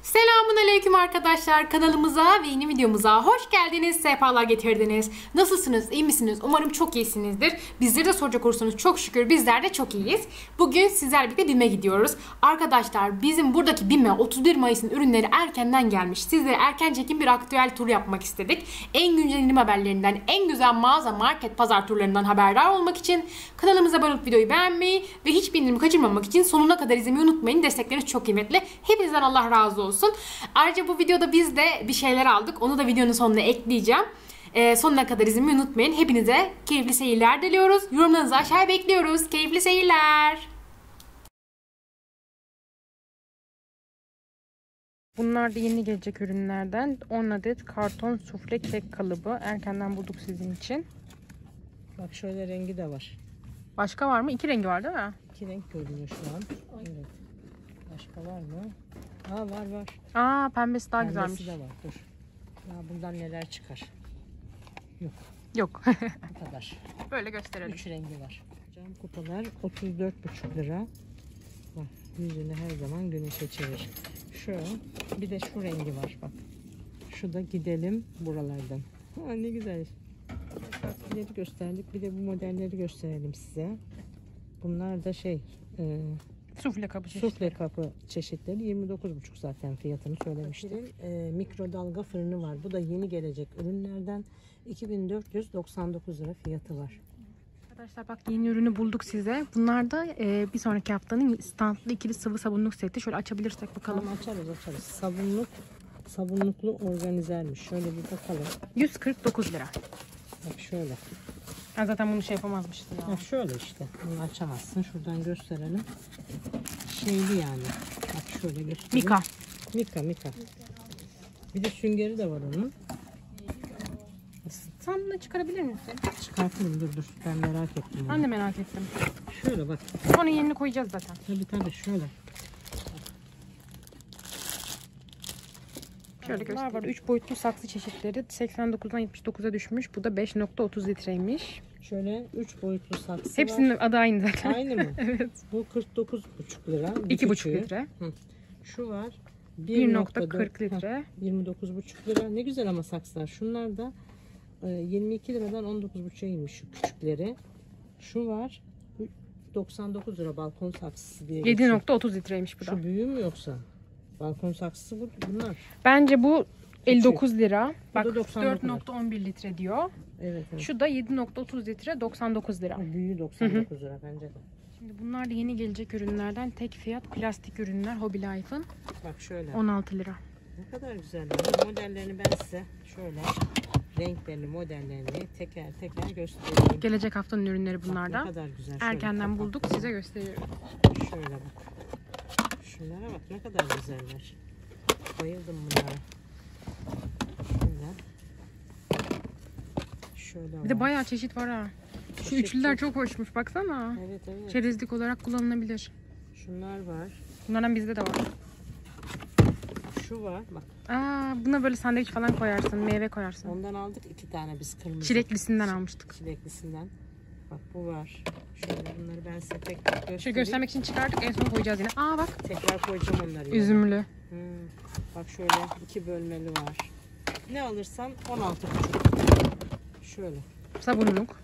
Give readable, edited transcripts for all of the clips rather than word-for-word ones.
Selamünaleyküm arkadaşlar. Kanalımıza ve yeni videomuza hoş geldiniz. Sefalar getirdiniz. Nasılsınız? İyi misiniz? Umarım çok iyisinizdir. Bizleri de soracak olursanız çok şükür bizler de çok iyiyiz. Bugün sizlerle birlikte BİM'e gidiyoruz. Arkadaşlar bizim buradaki BİM'e 31 Mayıs'ın ürünleri erkenden gelmiş. Sizlere erken çekim bir aktüel tur yapmak istedik. En güncel indirim haberlerinden, en güzel mağaza, market, pazar turlarından haberdar olmak için kanalımıza abone olup videoyu beğenmeyi ve hiçbir indirimi kaçırmamak için sonuna kadar izlemeyi unutmayın. Destekleriniz çok kıymetli. Hepinizden Allah razı olsun. Ayrıca bu videoda biz de bir şeyler aldık. Onu da videonun sonuna ekleyeceğim. Sonuna kadar izlemeyi unutmayın. Hepinize keyifli seyirler diliyoruz. Yorumlarınızı aşağıya bekliyoruz. Keyifli seyirler. Bunlar da yeni gelecek ürünlerden. 10 adet karton sufle kek kalıbı. Erkenden bulduk sizin için. Bak şöyle rengi de var. Başka var mı? 2 rengi var değil mi? 2 renk görünüyor şu an. Evet. Başka var mı? Var. Aa, pembesi daha Pembesi güzelmiş. de var. Dur. Ya bundan neler çıkar? Yok. Bu kadar. Böyle gösterelim. 3 rengi var. Cam kupalar 34,5 lira. Bak yüzünü her zaman güneşe çevir. Şu. Bir de şu rengi var bak. Şu da gidelim buralardan. Ha, ne güzel. Farklıları gösterdik. Bir de bu modelleri gösterelim size. Bunlar da Sufle kabı çeşitleri. sufle kapı çeşitleri 29,5 zaten fiyatını söylemiştim. Mikrodalga fırını var. Bu da yeni gelecek ürünlerden 2499 lira fiyatı var. Arkadaşlar bak yeni ürünü bulduk size. Bunlar da bir sonraki haftanın standlı ikili sıvı sabunluk seti. Şöyle açabilirsek bakalım. Tamam, açarız. Sabunluklu organizermiş. Şöyle bir bakalım. 149 lira. Bak şöyle. Ben zaten bunu şey yapamazmıştım ya. Ha, şöyle işte. Bunu açamazsın. Şuradan gösterelim. Şeyli yani. Bak şöyle göstereyim. Mika. Bir de süngeri de var onun. Sen bunu çıkarabilir misin? Çıkartırım dur. Ben merak ettim. Ben de merak ettim. Şöyle bak. Onun yerini koyacağız zaten. Tabii şöyle. Şöyle göstereyim. Var 3 boyutlu saksı çeşitleri 89'dan 79'a düşmüş. Bu da 5,30 litreymiş. Şöyle 3 boyutlu saksı Hepsinin var. adı aynı zaten. Aynı mı? Evet. Bu 49,5 lira. 2,5 litre. Hı. Şu var. 1,40 litre. 29,5 lira. Ne güzel ama saksılar. Şunlar da 22 liradan 19,5'a inmiş şu küçükleri. Şu var. 99 lira balkon saksısı diye. 7,30 litreymiş bu da. Şu büyüğü mü yoksa? Balkon saksısı bunlar. Bence bu 59 lira. Bu Bak da 99 4,11 litre diyor. Evet. Şu da 7,30 litre 99 lira. O büyüğü 99 lira bence de. Şimdi bunlar da yeni gelecek ürünlerden. Tek fiyat plastik ürünler Hobby Life'ın. Bak şöyle. 16 lira. Ne kadar güzel. Modellerini ben size şöyle renklerini, modellerini teker göstereyim. Gelecek haftanın ürünleri bunlardan. Ne kadar güzel. Erkenden bulduk, size gösteriyorum. Şöyle bak. Şunlara bak ne kadar güzeller. Bayıldım bunlara. Şöyle. Bir de bayağı çeşit var ha. Şu üçlüler çok hoşmuş baksana. Evet. Çerezlik olarak kullanılabilir. Şunlar var. Bunlardan bizde de var. Şu var bak. Buna böyle sandviç falan koyarsın, meyve koyarsın. Ondan aldık 2 tane biz kırmızı. Çileklisinden almıştık. Çileklisinden. Bak bu var. Şöyle bunları ben size tek göstereyim. Şöyle göstermek için çıkardık, en son koyacağız yine. Bak. Tekrar koyacağım onları. Üzümlü. Bak şöyle 2 bölmeli var. Ne alırsan 16,5. Şöyle. Sabunluk.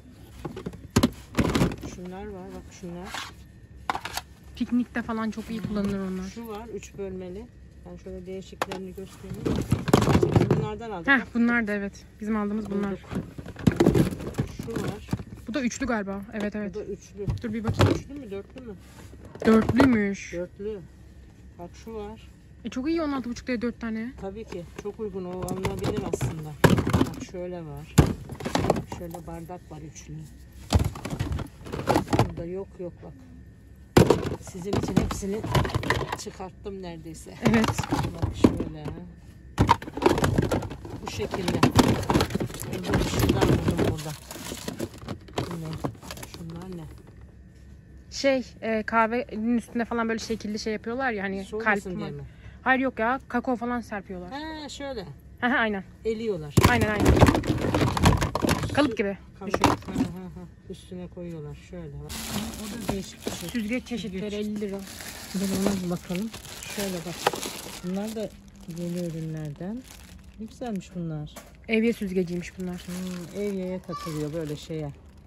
Şunlar var bak şunlar. Piknikte falan çok iyi kullanılır onlar. Şu var 3 bölmeli. Ben şöyle değişiklerini göstereyim. Bunlardan aldık. Bunlar da evet. Bizim aldığımız bunlar. Şu var. Bu da üçlü galiba. Evet. Bu da üçlü. Dur bir bakayım. Üçlü mü dörtlü mü? Dörtlüymüş. Dörtlü. Bak şu var. Çok iyi 16,5 liraya 4 tane. Tabii ki. Çok uygun. O alınabilir aslında. Bak şöyle var. Şöyle bardak var üçlü. Burada yok bak. Sizin için hepsini çıkarttım neredeyse. Evet. Bak şöyle. Bu şekilde. Şundan buldum burada. Şunlar ne? Kahvenin üstünde falan böyle şekilli şey yapıyorlar ya hani kalp diye mi? Hayır yok ya, kakao falan serpiyorlar. Şöyle. Aynen. Eliyorlar. Aynen. Kalıp gibi. Kalıp. Üstüne koyuyorlar şöyle. Bak. O da değişik bir şey. Süzgeç çeşitleri 50 lira. Bir de ona bir bakalım. Şöyle bak. Bunlar da Yeni ürünlerden. Ne güzelmiş bunlar. Evye süzgeciymiş bunlar. Evyeye takılıyor böyle şeye.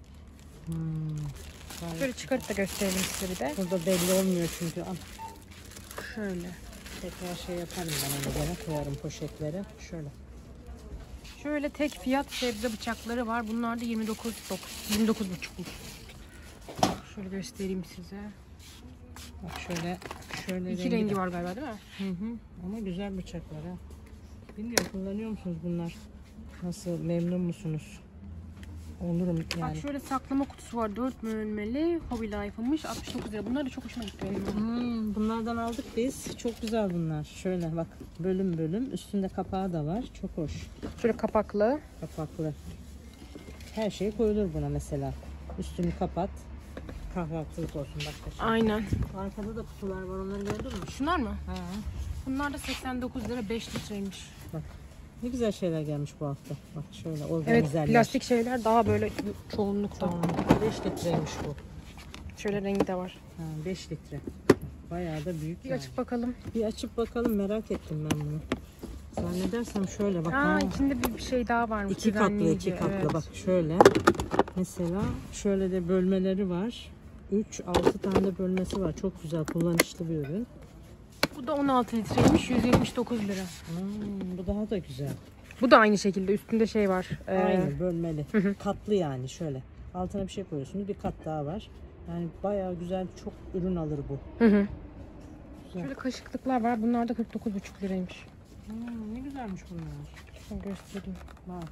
Şöyle çıkarıp da gösterelim size bir de. Burada belli olmuyor çünkü. Şöyle. Tekrar şey yaparım ben, onu gene koyarım poşetlere. Şöyle. Şöyle tek fiyat sebze bıçakları var. Bunlar da 29,5'muş. Şöyle göstereyim size. Bak şöyle İki rengi var galiba değil mi? Hı. Ama güzel bıçaklar ha. Bilmiyorum, kullanıyor musunuz bunlar? Nasıl, memnun musunuz? Olurum yani. Bak şöyle saklama kutusu var. 4 bölmeli. Hobby Life'mış. 69 lira. Bunlar da çok hoşuma gitti benim. Bunlardan aldık biz. Çok güzel bunlar. Şöyle bak, bölüm bölüm. Üstünde kapağı da var. Çok hoş. Şöyle kapaklı. Kapaklı. Her şey koyulur buna mesela. Üstünü kapat. Kahvaltılık olsun başka şey. Aynen. Arkada da kutular var. Onları gördün mü? Şunlar mı? Ha. Bunlar da 89 lira 5 litreymiş. Bak. Ne güzel şeyler gelmiş bu hafta. Bak şöyle Evet, organizerler. plastik şeyler daha böyle çoğunlukta. Tamam. 5 litreymiş bu. Şöyle rengi de var. 5 litre. Bayağı da büyük Bir yani. açıp bakalım. Bir açıp bakalım, merak ettim ben bunu. Zannedersem şöyle bak. Aa, içinde bir şey daha varmış. İki katlı, Güvenleyici, iki katlı. evet. Bak şöyle. Mesela şöyle de bölmeleri var. 3-6 tane bölmesi var. Çok güzel, kullanışlı bir ürün. Bu da 16 litreymiş. 179 lira. Bu daha da güzel. Bu da aynı şekilde. Üstünde şey var. Aynı bölmeli. Katlı yani şöyle. Altına bir şey koyuyorsunuz. Bir kat daha var. Yani bayağı güzel, çok ürün alır bu. Güzel. Şöyle kaşıklıklar var. Bunlar da 49,5 liraymış. Ne güzelmiş bunlar. Şöyle göstereyim. Bak.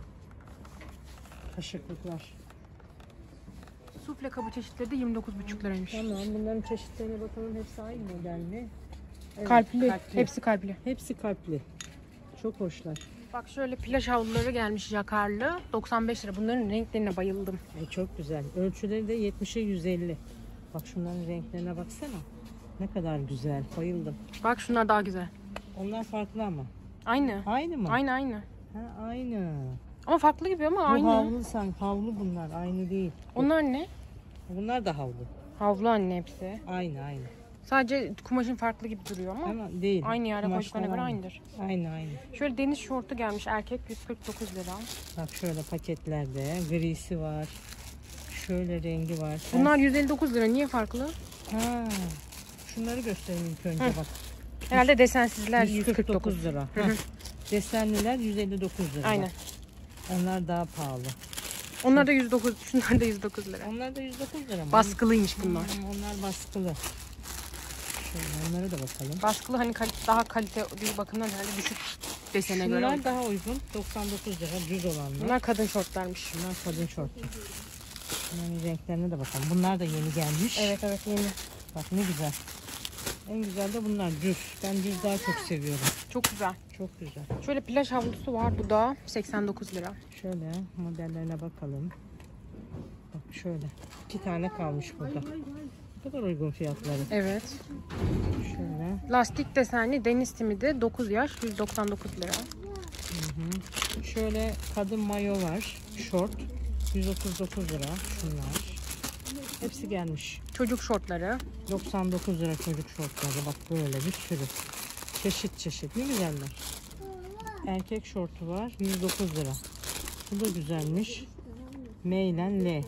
Kaşıklıklar. Sufle kabı çeşitleri de 29,5 liraymış. Tamam, bunların çeşitlerine bakalım. Hepsi aynı model mi? Evet, Kalpli. Hepsi kalpli. Hepsi kalpli. Çok hoşlar. Bak şöyle plaj havluları gelmiş jakarlı. 95 lira. Bunların renklerine bayıldım. Çok güzel. Ölçüleri de 70'e 150. Bak şunların renklerine baksana. Ne kadar güzel. Bayıldım. Bak şunlar daha güzel. Onlar farklı ama. Aynı. Aynı mı? Aynı. Ha, aynı. Ama farklı gibi ama Bu aynı. havlu sanki. Havlu bunlar. Aynı değil. Onlar ne? Bunlar da havlu. Havlu anne hepsi. Aynı. Sadece kumaşın farklı gibi duruyor ama Ama değil. aynı yerde Kumaşlar koyduklarına göre aynı. aynıdır. Aynı. Şöyle deniz şortu gelmiş erkek 149 lira. Bak şöyle paketlerde. Grisi var. Şöyle rengi var. Bunlar 159 lira. Niye farklı? Ha. Şunları göstereyim ilk önce bak. Herhalde desensizler 149 lira. Hı hı. Heh. Desenliler 159 lira. Aynen. Onlar daha pahalı. Onlar da 109, şunlar da 109 lira. Onlar da 109 lira mı? Baskılıymış bunlar. Onlar baskılı. Şöyle onlara da bakalım. Baskılı hani daha kalite bir bakımdan herhalde düşük desene göre. Bunlar daha uygun. 99 lira düz olanlar. Bunlar kadın şortlarmış. Bunlar kadın şortu. Bunların renklerine de bakalım. Bunlar da yeni gelmiş. Evet yeni. Bak ne güzel. En güzel de bunlar düz. Ben düz daha çok seviyorum. Çok güzel. Çok güzel. Şöyle plaj havlusu var. Bu da 89 lira. Şöyle modellerine bakalım. Bak şöyle. 2 tane kalmış burada. Ne kadar uygun fiyatları. Evet. Şöyle. Lastik desenli deniz simidi 9 yaş 199 lira. Şöyle kadın mayo var. Şort. 139 lira. Şunlar. Hepsi gelmiş. Çocuk şortları. 99 lira çocuk şortları. Bak böyle bir sürü. Çeşit çeşit. Ne güzeller. Erkek şortu var. 109 lira. Bu da güzelmiş. M ile L.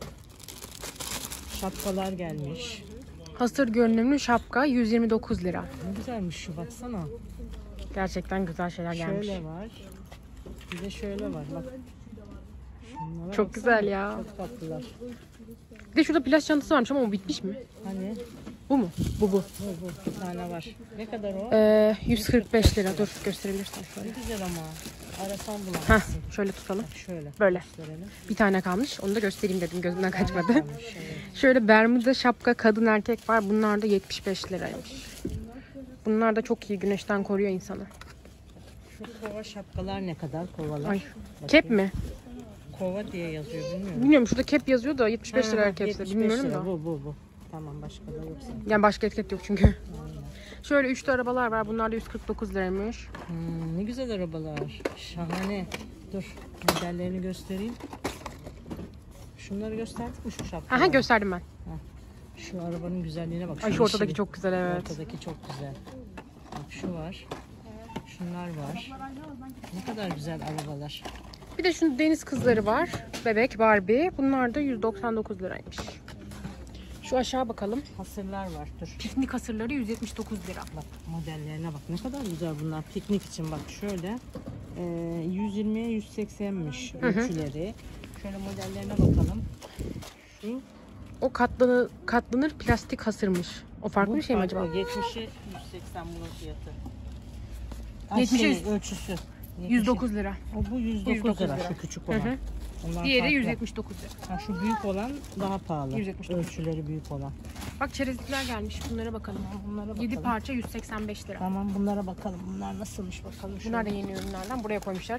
Şapkalar gelmiş. Hasır görünümlü şapka 129 lira. Ne güzelmiş şu, baksana. Gerçekten güzel şeyler gelmiş. Şöyle var. Bir de şöyle var. Bak. Şunlara Çok baksana. güzel ya. Çok tatlılar. Bir de şurada plaj çantası varmış ama o bitmiş mi? Hani? Bu mu? Bu. Bu bir tane var. Ne kadar o? 145 lira. Dur gösterebilirsen Ne şöyle. güzel ama. Arasan Heh, bulamazsın. şöyle tutalım. Bak şöyle. Böyle. Gösterelim. Bir tane kalmış. Onu da göstereyim dedim. Gözümden kaçmadı. Kalmış, evet. Şöyle bermuda şapka kadın erkek var. Bunlar da 75 liraymış. Bunlar da çok iyi. Güneşten koruyor insanı. Şu kova şapkalar ne kadar? Kovalar. Ay. Bakayım. Kep mi? Kova diye yazıyor, bilmiyorum. Bilmiyorum. Şurada kep yazıyor da 75 lira Ha, her kepsi. 75 Bilmiyorum lira. da. Bu. Tamam, başka da yoksa. Yani başka etiket yok çünkü. Şöyle üçlü arabalar var. Bunlar da 149 liraymış. Ne güzel arabalar. Şahane. Dur, modellerini göstereyim. Şunları gösterdik mi, şu şapkaları? Aha gösterdim ben. Şu arabanın güzelliğine bak. Ay şu ortadaki yeşili. çok güzel evet. Ortadaki çok güzel. Bak şu var. Şunlar var. Ne kadar güzel arabalar. Bir de şu deniz kızları var. Bebek Barbie. Bunlar da 199 liraymış. Şu aşağı bakalım. Hasırlar var. Dur. Piknik hasırları 179 lira. Bak modellerine bak. Ne kadar güzel bunlar. Piknik için bak şöyle. 120'ye 180'miş ölçüleri. Şöyle modellerine bakalım. Şu. O katlanır plastik hasırmış. O farklı bir şey mi acaba? 70'e 180 bunun fiyatı. 70'e ölçüsü. 109 lira. O bu 109 lira. Şu küçük olan. Onlar Diğeri farklı. 179 lira. Ha, şu büyük olan daha pahalı. 179. Ölçüleri büyük olan. Bak çerezlikler gelmiş. Bunlara bakalım. Bunlara bakalım. 7 parça 185 lira. Tamam bunlara bakalım. Bunlar nasılmış bakalım. Bunlar da yeni ürünlerden. Buraya koymuşlar.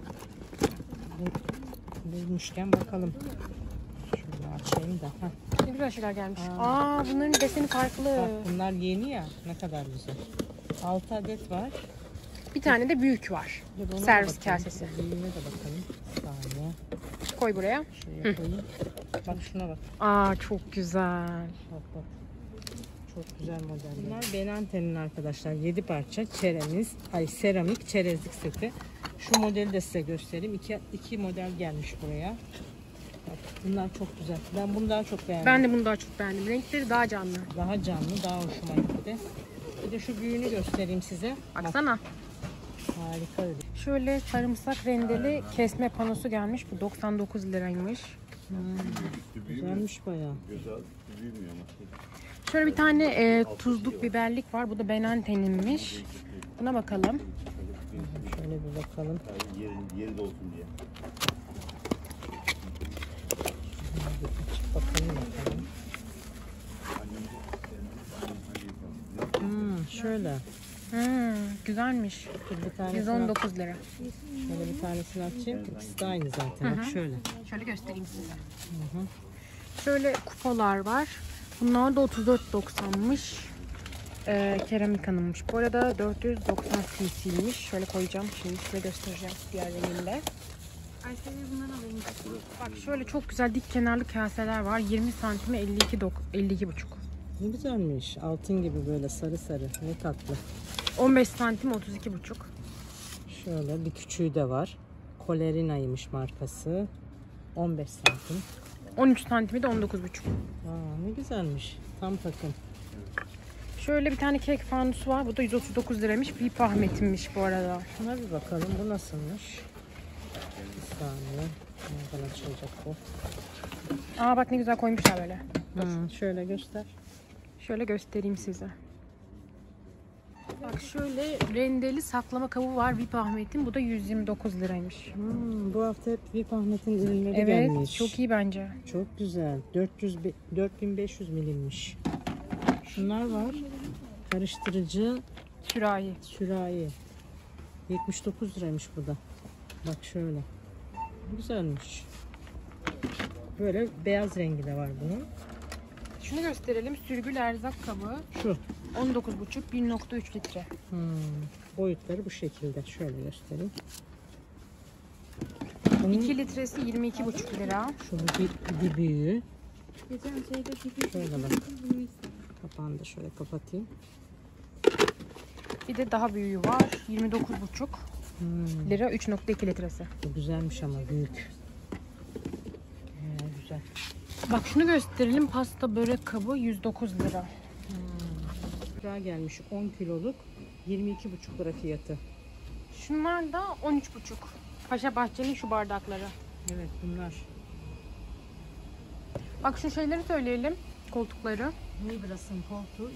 Bulmuşken bakalım. Şöyle açayım da. Heh. Ne güzel şeyler gelmiş. Aa, bunların deseni farklı. Bak bunlar yeni ya. Ne kadar güzel. 6 adet var. Bir tane de büyük var. Dur, ona Servis da bakalım. kasesi. Büyüğüne de bakalım. Bir saniye. Koy buraya. Şuraya koyayım. Bak şuna bak. Aa, çok güzel. Bak bak. Çok güzel modeller. Bunlar Benante'nin arkadaşlar 7 parça seramik çerezlik seti. Şu modeli de size göstereyim. İki model gelmiş buraya. Bak, bunlar çok güzel. Ben bunu daha çok beğendim. Ben de bunu daha çok beğendim. Renkleri daha canlı. Daha canlı, daha hoşuma gitti. Bir de şu büyüğünü göstereyim size. Baksana. Bak, harika öyle. Şöyle sarımsak rendeli kesme panosu gelmiş. Bu 99 liraymış. Güzelmiş bayağı. Şöyle bir tane tuzluk biberlik var. Bu da Benante'ninmiş. Buna bakalım. Şöyle bir bakalım. Yeri de olsun diye. Bakalım. Şöyle. Güzelmiş. Bir tanesini 119 lira. Şöyle bir tanesini açayım. İkisi de aynı zaten. Bak şöyle. Şöyle göstereyim size. Şöyle kupalar var. Bunlar da 34.90'mış. Keramik hanımmış. Bu arada 490 cc'ymiş. Şöyle koyacağım. Şimdi size göstereceğim diğer renginde. Bak şöyle çok güzel dik kenarlı kaseler var. 20 santime 52,5. Ne güzelmiş. Altın gibi böyle sarı sarı. Ne tatlı. 15 santim 32,5. Şöyle bir küçüğü de var. Colerina'ymış markası. 15 santim. 13 santimi de 19,5. Ne güzelmiş. Tam takım. Şöyle bir tane kek fanusu var. Bu da 139 liraymış. VIP Ahmet'inmiş bu arada. Şuna bir bakalım. Bu nasılmış? Bir saniye. Nereden açılacak bu? Aa bak ne güzel koymuşlar böyle. Şöyle göster. Şöyle göstereyim size. Bak şöyle rendeli saklama kabı var VIP Ahmet'in. Bu da 129 liraymış. Bu hafta hep VIP Ahmet'in ürünleri Evet, gelmiş. çok iyi bence. Çok güzel. 4500 milimmiş. Şunlar var. Karıştırıcı sürahi. 79 liraymış bu da. Bak şöyle. Güzelmiş. Böyle beyaz rengi de var bunun. Şunu gösterelim. Sürgül erzak kabı. Şu. 19,5 1.3 litre. Boyutları bu şekilde. Şöyle göstereyim. 2 litresi 22,5 lira. Şu bir büyüğü. Şöyle bak. Kapağını da şöyle kapatayım. Bir de daha büyüğü var. 29,5 lira 3.2 litresi. Bu güzelmiş ama büyük. Güzel. Bak şunu gösterelim. Pasta börek kabı 109 lira. Güzel gelmiş. 10 kiloluk 22,5 lira fiyatı. Şunlar da 13,5. Paşa Bahçe'nin şu bardakları. Evet bunlar. Bak şu şeyleri söyleyelim. Koltukları. Mibras'ın koltuğu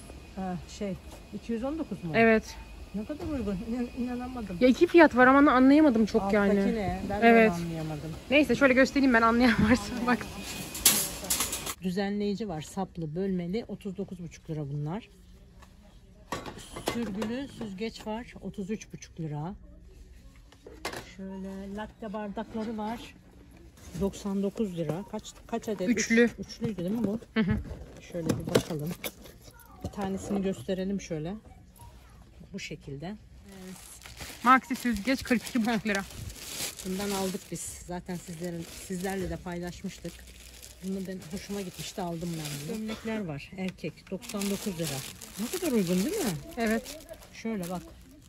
219 mu? Evet. Ne kadar uygun. İnanamadım. Ya iki fiyat var ama anlayamadım çok Alttaki yani. ne? Ben Evet. de anlayamadım. Neyse şöyle göstereyim ben anlayan varsa. Bak. Düzenleyici var. Saplı, bölmeli. 39,5 lira bunlar. Sürgülü süzgeç var. 33,5 lira. Şöyle latte bardakları var. 99 lira. Kaç adet? Üçlü. Üçlüydü değil mi bu? Şöyle bir bakalım. Bir tanesini gösterelim şöyle. Bu şekilde. Maxi süzgeç 42,5 lira. Bundan aldık biz. Zaten sizlerle de paylaşmıştık. Bunu ben hoşuma gitmişti, aldım ben bunu. Gömlekler var. Erkek 99 lira. Ne kadar uygun değil mi? Evet. Şöyle bak.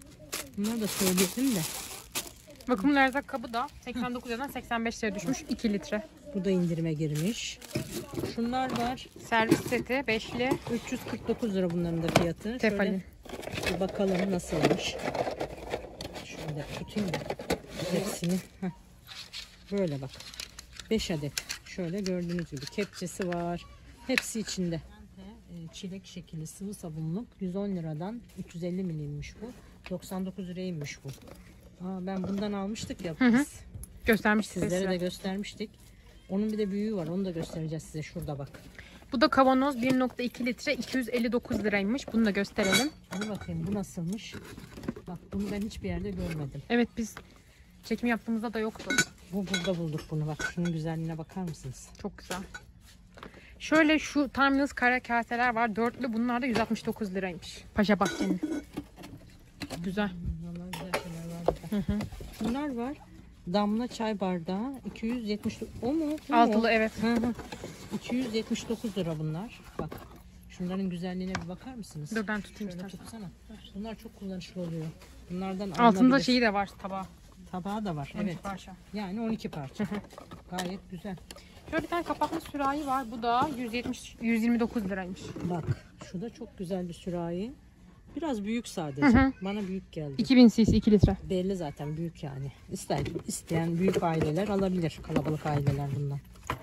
Bunları da söyledim de. Bakımlı erzak kabı da 89 liradan 85 liraya düşmüş 2 litre. Bu da indirime girmiş. Şunlar var. Servis seti 5'li. 349 lira bunların da fiyatı. Tefalin. Şöyle bir bakalım nasılmış. Şöyle tutayım da hepsini. Heh. Böyle bak. 5 adet. Şöyle gördüğünüz gibi kepçesi var. Hepsi içinde. Çilek şekilli sıvı sabunluk 110 liradan 350 milimmiş bu. 99 liraymış bu. Ben bundan almıştık ya biz. Göstermiştik Sizlere size. de göstermiştik. Onun bir de büyüğü var. Onu da göstereceğiz size. Şurada bak. Bu da kavanoz 1.2 litre 259 liraymış. Bunu da gösterelim. Dur bakayım bu nasılmış. Bak bunu ben hiçbir yerde görmedim. Evet biz çekim yaptığımızda da yoktu. Bu burada bulduk bunu. Bak şunun güzelliğine bakar mısınız? Çok güzel. Şöyle şu Timeless kara kaseler var. Dörtlü. Bunlar da 169 liraymış. Paşa Bahçe'nin. Güzel. Vallahi güzel şeyler var burada. Bunlar var. Damla çay bardağı 279. O mu? Bu mu? Altılı evet. 279 lira bunlar. Bak. Şunların güzelliğine bir bakar mısınız? Dur ben tutayım Şöyle istersen. tutsana. Bunlar çok kullanışlı oluyor. Bunlardan Altında alınabilir. şeyi de var tabağı. Tabağı da var. 12 Evet. parça. Yani 12 parça. Gayet güzel. Şöyle bir tane kapaklı sürahi var. Bu da 129 liraymış. Bak şu da çok güzel bir sürahi. Biraz büyük sadece. Bana büyük geldi. 2000 cc 2 litre. Belli zaten büyük yani. İsteyen büyük aileler alabilir. Kalabalık aileler bundan.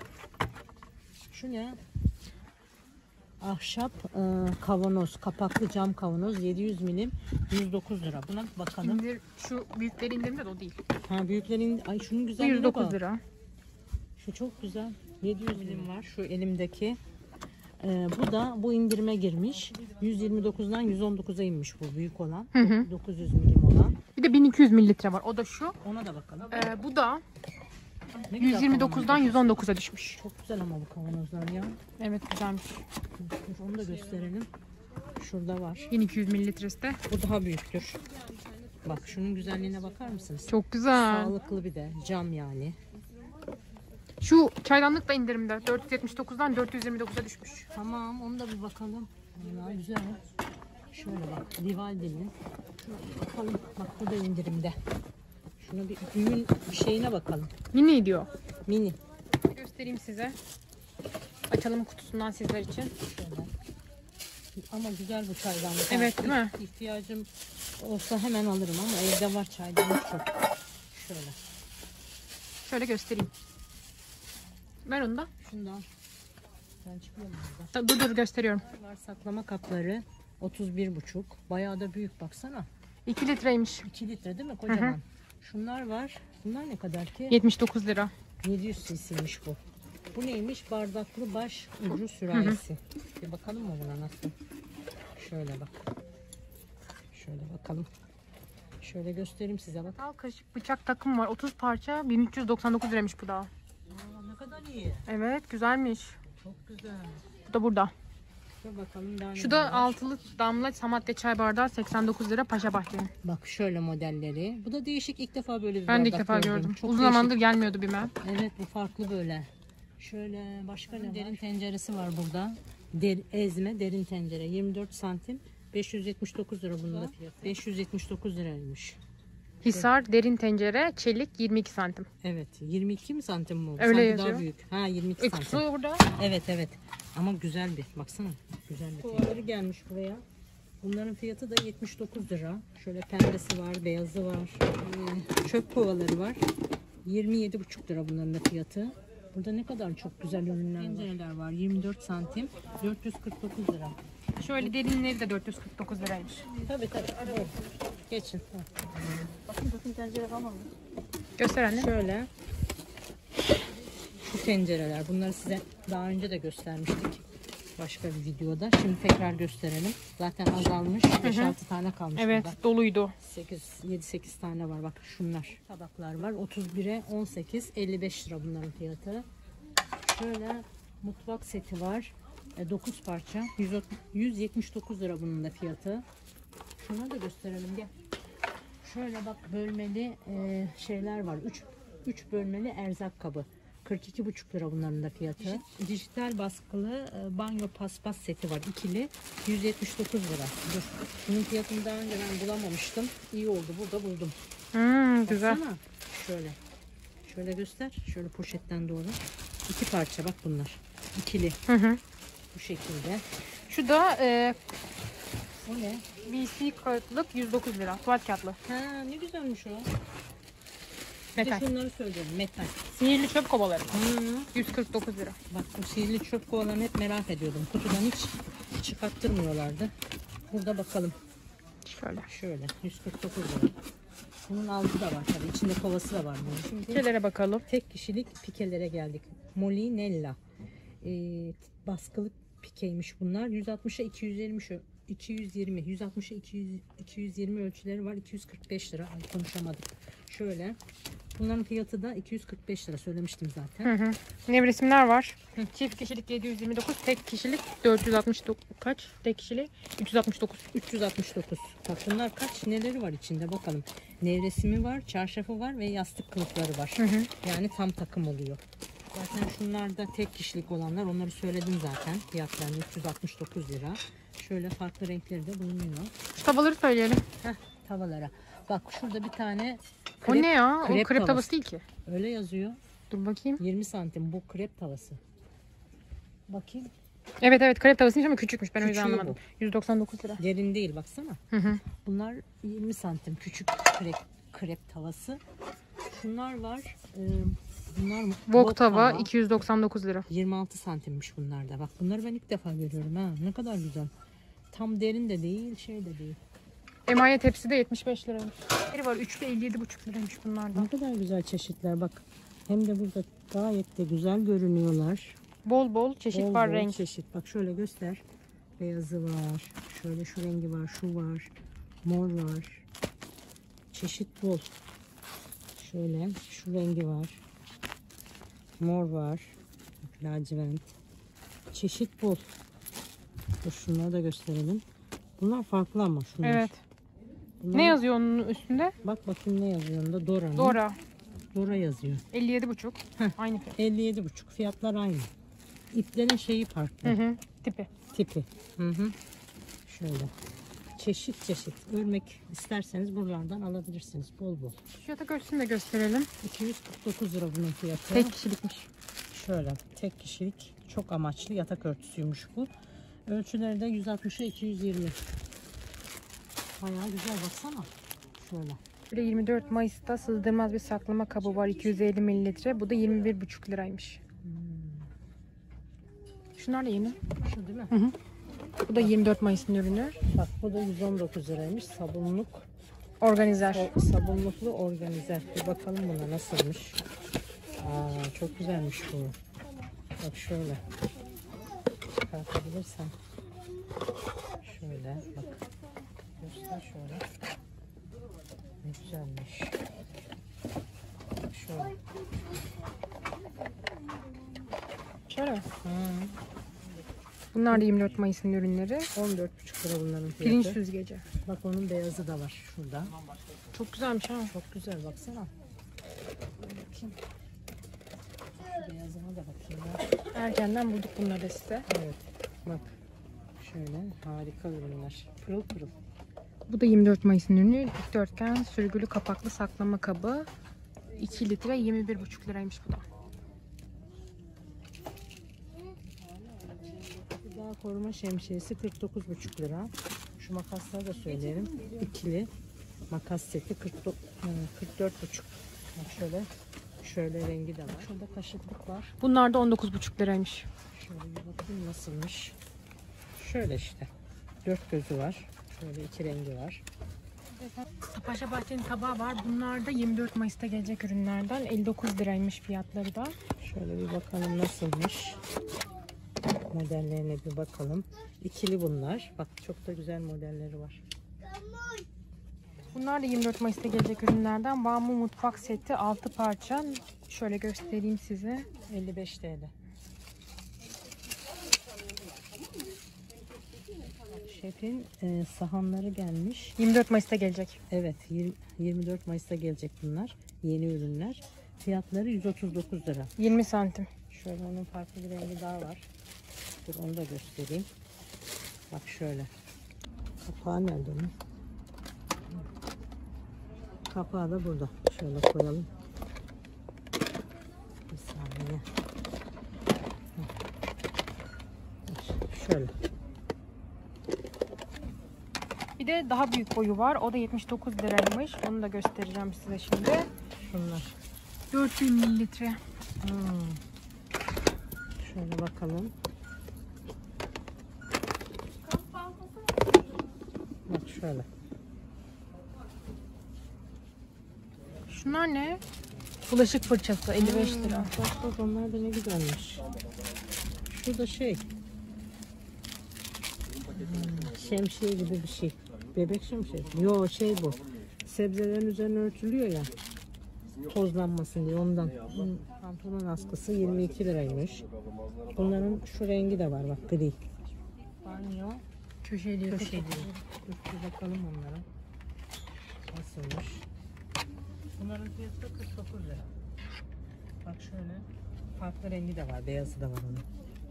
Şu ne? Ahşap kavanoz. Kapaklı cam kavanoz. 700 milim. 109 lira. Buna bir bakalım. Şu büyükleri indirimde de o değil. Büyüklerin... Ay şunun Bu güzelliğine 109 bak. lira. Şu çok güzel. 700 milim var. Şu elimdeki. Bu da bu indirime girmiş. 129'dan 119'a inmiş bu büyük olan. 900 milim olan. Bir de 1200 mililitre var. O da şu. Ona da bakalım. Bu da Ne güzel 129'dan 119'a düşmüş. Çok güzel ama bu kavanozlar ya. Evet güzelmiş. Dur, onu da gösterelim. Şurada var. 1200 mililitresi de. Bu daha büyüktür. Bak şunun güzelliğine bakar mısınız? Çok güzel. Sağlıklı bir de. Cam yani. Şu çaydanlık da indirimde. 479'dan 429'a düşmüş. Tamam onu da bir bakalım. Vallahi güzel. Şöyle bak. Vivaldi'nin. Şuna bir bakalım. Bak bu da indirimde. Şuna bir büyüğün şeyine bakalım. Mini diyor. Mini. Göstereyim size. Açalım kutusundan sizler için. Şöyle. Ama güzel bu çaydanlık. Evet değil mi? İhtiyacım olsa hemen alırım ama evde var çaydanlık çok. Şöyle. Şöyle göstereyim. Ver onu da. Şundan. Ben çıkıyorum burada. Dur gösteriyorum. Var saklama kapları 31,5. Bayağı da büyük baksana. 2 litreymiş. 2 litre değil mi kocaman? Şunlar var. Bunlar ne kadar ki? 79 lira. 700 cc'ymiş bu. Bu neymiş? Bardaklı baş ucu sürahisi. Bir bakalım mı buna nasıl? Şöyle bak. Şöyle bakalım. Şöyle göstereyim size bak. Al kaşık bıçak takım var. 30 parça 1399 liraymış bu da. Ne kadar iyi. Evet güzelmiş. Çok güzel. Bu da burada. Dur bakalım daha Şu ne da var? altılı damla samatya çay bardağı 89 lira Paşa Bahçe'nin. Bak şöyle modelleri. Bu da değişik, ilk defa böyle bir Ben de ilk bardak defa gördüm. Çok Uzun değişik. zamandır gelmiyordu BİM'e. Evet bu farklı böyle. Şöyle başka ne derin tenceresi var burada. Ezme derin tencere 24 santim 579 lira bunun da fiyatı. 579 liraymış. Hisar derin tencere çelik 22 santim. Evet 22 mi santim mi oldu? Öyle Sanki yazıyor. daha büyük. Ha 22 Kutusu santim. burada. Evet ama güzel bir baksana. Güzel bir tencere gelmiş buraya. Bunların fiyatı da 79 lira. Şöyle pembesi var, beyazı var. Çöp kovaları var. 27,5 lira bunların da fiyatı. Burada ne kadar çok güzel ürünler var. Tencereler var. 24 santim. 449 lira. Şöyle derinleri de 449 liraymış. Tabii. Buyurun. Geçin. Bakın tencere falan mı? Göster anne. Şöyle. Şu tencereler. Bunları size daha önce de göstermiştik. Başka bir videoda. Şimdi tekrar gösterelim. Zaten azalmış. 5-6 tane kalmış Evet burada. doluydu. 7-8 tane var. Bak şunlar. Tabaklar var. 31'e 18. 55 lira bunların fiyatı. Şöyle mutfak seti var. 9 parça. 179 lira bunun da fiyatı. Şunları da gösterelim. Gel. Şöyle bak bölmeli şeyler var. 3 bölmeli erzak kabı. 42,5 lira bunların da fiyatı. Dijital baskılı banyo paspas seti var. İkili 179 lira. Dur. Bunun fiyatını daha önce ben bulamamıştım. İyi oldu. Burada buldum. Güzel. Baksana. Şöyle. Şöyle göster. Şöyle poşetten doğru. 2 parça bak bunlar. İkili. Bu şekilde. Şu da O ne? VC kağıtlık 109 lira. Tuvalet kağıtlı. Ha, ne güzelmiş o. Bir de Metal. şunları söylüyorum. Metal. Sihirli çöp kovaları. 149 lira. Bak bu sihirli çöp kovalarını hep merak ediyordum. Kutudan hiç çıkarttırmıyorlardı. Burada bakalım. Şöyle. Şöyle 149 lira. Bunun altı da var tabii. İçinde kovası da var bunun. Şimdi Pikelere bakalım. tek kişilik pikelere geldik. Molinella. Baskılı pikeymiş bunlar. 160'a 220 160'a 220 ölçüleri var. 245 lira. Ay, konuşamadık. Şöyle. Bunların fiyatı da 245 lira söylemiştim zaten. Nevresimler var. Çift kişilik 729, tek kişilik 469 kaç? Tek kişilik 369. 369. Bak bunlar kaç? Neleri var içinde bakalım. Nevresimi var, çarşafı var ve yastık kılıfları var. Yani tam takım oluyor. Zaten şunlar da tek kişilik olanlar. Onları söyledim zaten. Fiyatlarını 369 lira. Şöyle farklı renkleri de bulunuyor. Şu tavaları söyleyelim. Tavalara. Bak şurada bir tane O ne ya? O krep krep tavası. tavası değil ki. öyle yazıyor. Dur bakayım. 20 santim bu krep tavası. Bakayım. Evet krep tavasıymış ama küçükmüş. Ben o yüzden Küçüğü anlamadım. 199 lira. Derin değil baksana. Bunlar 20 santim küçük krep tavası. Şunlar var. Bunlar mı? Wok tava 299 lira. 26 santimmiş bunlar da. Bak bunları ben ilk defa görüyorum ha. Ne kadar güzel. Tam derin de değil, şey de değil. Emaye tepsi de 75 liraymış. Biri var 3'lü 57,5 liraymış bunlardan. Ne kadar güzel çeşitler bak. Hem de burada gayet de güzel görünüyorlar. Bol bol çeşit Bol var bol renk. çeşit. Bak şöyle göster. Beyazı var. Şöyle şu rengi var. Şu var. Mor var. Çeşit bol. Şöyle şu rengi var. Mor var. Lacivert. Çeşit bol. Dur şunları da gösterelim. Bunlar farklı ama şunlar. Evet. Bunlar, Ne yazıyor onun üstünde? bak bakayım ne yazıyor onda. Dora mı? Dora. Dora yazıyor. 57,5. Aynı fiyat. 57,5. Fiyatlar aynı. İplerin şeyi farklı. Tipi. Tipi. Şöyle. Çeşit çeşit. Örmek isterseniz buralardan alabilirsiniz. Bol bol. Şu yatak örtüsünü de gösterelim. 249 lira bunun fiyatı. Tek kişilikmiş. Şöyle tek kişilik çok amaçlı yatak örtüsüymüş bu. Ölçüleri de 160'a 220. Bayağı güzel baksana. Şöyle. Bir de 24 Mayıs'ta sızdırmaz bir saklama kabı var 250 mililitre. Bu da 21,5 liraymış. Şunlar da yeni. Şu değil mi? Bu da 24 Mayıs'ın ürünü. Bak bu da 119 liraymış. Sabunluk. Organizer. Sabunluklu organizer. Bir bakalım buna nasılmış. Çok güzelmiş bu. Bak şöyle. Çıkartabilirsen. Şöyle bak. Göster şöyle. Ne güzelmiş. Bak şöyle. Şöyle. Bunlar da 24 Mayıs'ın ürünleri. 14,5 lira bunların fiyatı. Pirinç süzgeci. Bak onun beyazı da var şurada. Çok güzelmiş ha. Çok güzel baksana. Bakayım. Şu beyazına da bakayım ya. Erkenden bulduk bunları da size. Evet. Bak. Şöyle harika ürünler. Pırıl pırıl. Bu da 24 Mayıs'ın ürünü. Dikdörtgen sürgülü kapaklı saklama kabı. 2 litre 21,5 liraymış bu da. Gıda koruma şemsiyesi 49,5 lira. Şu makasları da söyleyelim. İkili makas seti 44,5. Bak şöyle rengi de var. Şurada kaşıklık var. Bunlar da 19,5 liraymış. Şöyle bir bakayım nasılmış. Şöyle işte. 4 gözü var. Şöyle 2 rengi var. Paşa Bahçe'nin tabağı var. Bunlar da 24 Mayıs'ta gelecek ürünlerden. 59 liraymış fiyatları da. Şöyle bir bakalım nasılmış. Modellerine bir bakalım. İkili bunlar. Bak çok da güzel modelleri var. Bunlar da 24 Mayıs'ta gelecek ürünlerden. Bambu mutfak seti 6 parça. Şöyle göstereyim size. 55 TL. Şefin sahanları gelmiş. 24 Mayıs'ta gelecek. Evet 24 Mayıs'ta gelecek bunlar. Yeni ürünler. Fiyatları 139 lira. 20 santim. Şöyle onun farklı bir rengi daha var. Dur onu da göstereyim. Bak şöyle. Kapağı nerede onun? Kapağı da burada. Şöyle koyalım. Bir saniye. Şöyle. Bir de daha büyük boyu var. O da 79 liraymış. Onu da göstereceğim size şimdi. Şunlar. 4000 mililitre. Şöyle bakalım. Bak şöyle. Şunlar ne? Bulaşık fırçası 55 lira. Bak onlar da ne güzelmiş. Şu da şey. Şemsiye gibi bir şey. Bebek şemsiyesi. Yo şey bu. Sebzelerin üzerine örtülüyor ya. Tozlanmasın diye ondan. Pantolon askısı 22 liraymış. Bunların şu rengi de var bak gri. Banyo. Köşeli. Köşeli. Bir bakalım onlara. Nasılmış? Bunların fiyatı da 49 lira. Bak şöyle. Farklı rengi de var. Beyazı da var onun.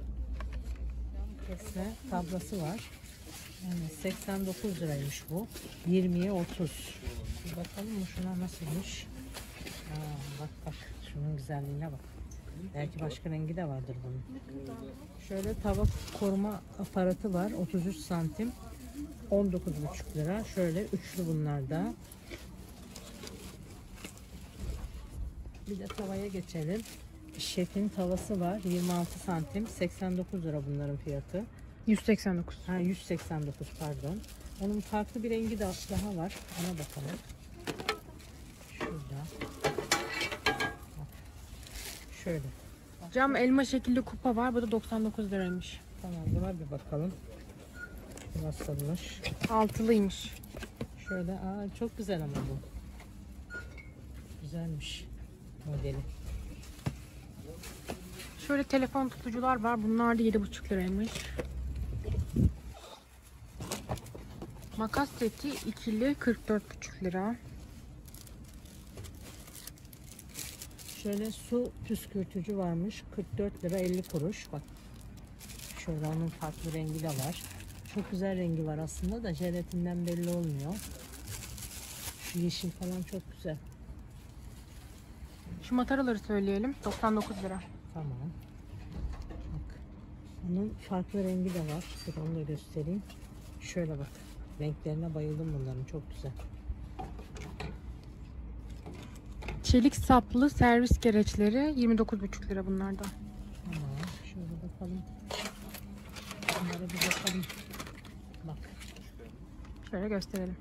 Kesme tablası var. Yani 89 liraymış bu. 20'ye 30. Bir bakalım mı şuna nasılmış? Bak bak. Şunun güzelliğine bak. Belki başka rengi de vardır bunun. Şöyle tava koruma aparatı var. 33 santim. 19,5 lira. Şöyle üçlü bunlar da. Bir de tavaya geçelim. Şefin tavası var. 26 santim. 89 lira bunların fiyatı. 189. 189 pardon. Onun farklı bir rengi daha var. Ona bakalım. Şurada. Bak. Şöyle. Cam elma şekilli kupa var. Bu da 99 liraymış. Tamam buna bir bakalım. Nasılmış? Altılıymış. Şöyle çok güzel ama bu. Güzelmiş modeli. Şöyle telefon tutucular var. Bunlar da 7,5 liraymış. Makas seti ikili 44,5 lira. Şöyle su püskürtücü varmış. 44 lira 50 kuruş. Bak. Şöyle onun farklı rengi de var. Çok güzel rengi var aslında da jelatinden belli olmuyor. Şu yeşil falan çok güzel. Şu mataraları söyleyelim. 99 lira. Tamam. Bak. Onun farklı rengi de var. Dur onu da göstereyim. Şöyle bak. Renklerine bayıldım bunların. Çok güzel. Çelik saplı servis gereçleri 29,5 lira bunlarda. Tamam. Şöyle bakalım. Bunlara bir bakalım. Bak. Şöyle gösterelim.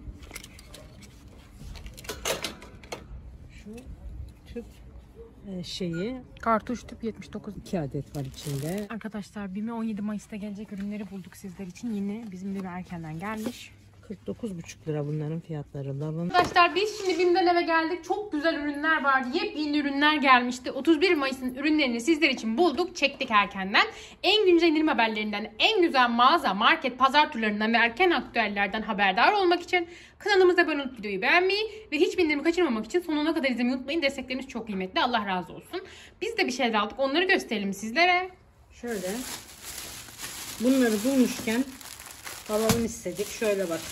Şu tüp şeyi Kartuş tüp 79. 2 adet var içinde. Arkadaşlar BİM'e 17 Mayıs'ta gelecek ürünleri bulduk sizler için. Yine bizim BİM'e erkenden gelmiş. 49,5 lira bunların fiyatları. Lavın. Arkadaşlar biz şimdi BİM'den eve geldik. Çok güzel ürünler vardı. Yepyeni ürünler gelmişti. 31 Mayıs'ın ürünlerini sizler için bulduk. Çektik erkenden. En güncel indirim haberlerinden, en güzel mağaza, market, pazar turlarından ve erken aktüellerden haberdar olmak için kanalımıza abone olup videoyu beğenmeyi ve hiçbir indirimi kaçırmamak için sonuna kadar izlemeyi unutmayın. Destekleriniz çok kıymetli. Allah razı olsun. Biz de bir şeyler aldık. Onları gösterelim sizlere. Şöyle. Bunları bulmuşken alalım istedik. Şöyle bak.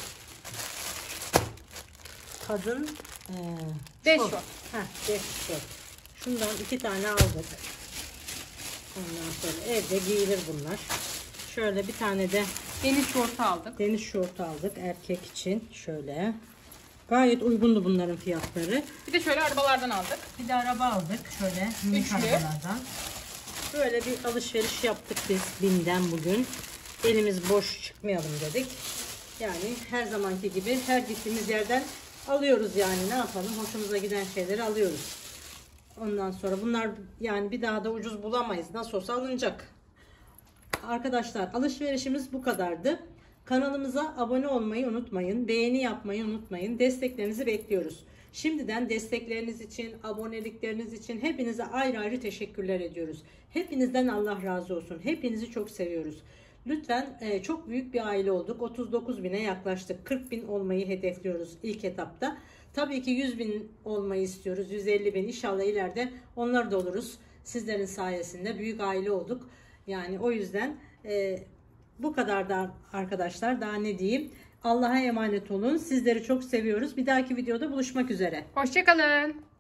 Kadın Beş şort. şort. Beş şort. Şundan 2 tane aldık. Ondan sonra evde giyilir bunlar. Şöyle bir tane de Deniz şortu aldık. deniz şortu aldık erkek için. Şöyle. Gayet uygundu bunların fiyatları. Bir de şöyle arabalardan aldık. Bir de araba aldık. Şöyle minik Üçlü. arabalardan. Böyle bir alışveriş yaptık biz BİM'den bugün. Elimiz boş çıkmayalım dedik. Yani her zamanki gibi her gittiğimiz yerden alıyoruz yani ne yapalım. Hoşumuza giden şeyleri alıyoruz. Ondan sonra bunlar yani bir daha da ucuz bulamayız. Nasıl olsa alınacak. Arkadaşlar alışverişimiz bu kadardı. Kanalımıza abone olmayı unutmayın. Beğeni yapmayı unutmayın. Desteklerinizi bekliyoruz. Şimdiden destekleriniz için, abonelikleriniz için hepinize ayrı ayrı teşekkürler ediyoruz. Hepinizden Allah razı olsun. Hepinizi çok seviyoruz. Lütfen çok büyük bir aile olduk. 39.000'e yaklaştık. 40.000 olmayı hedefliyoruz ilk etapta. Tabii ki 100.000 olmayı istiyoruz. 150.000 inşallah ileride onlar da oluruz. Sizlerin sayesinde büyük aile olduk. Yani o yüzden bu kadar da arkadaşlar, daha ne diyeyim. Allah'a emanet olun. Sizleri çok seviyoruz. Bir dahaki videoda buluşmak üzere. Hoşçakalın.